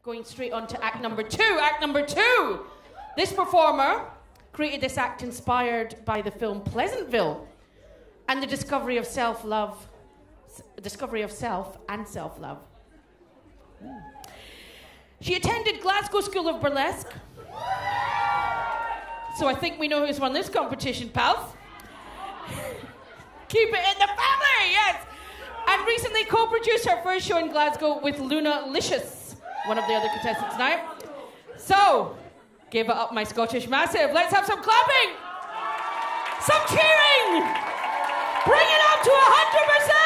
going straight on to act number 2. Act number 2. This performer created this act inspired by the film Pleasantville and the discovery of self-love, discovery of self and self-love. She attended Glasgow School of Burlesque. So I think we know who's won this competition, pals. Keep it in the family, yes. And recently co-produced her first show in Glasgow with Luna Licious, one of the other contestants tonight. So, give it up, my Scottish massive. Let's have some clapping, some cheering. Bring it up to 100%.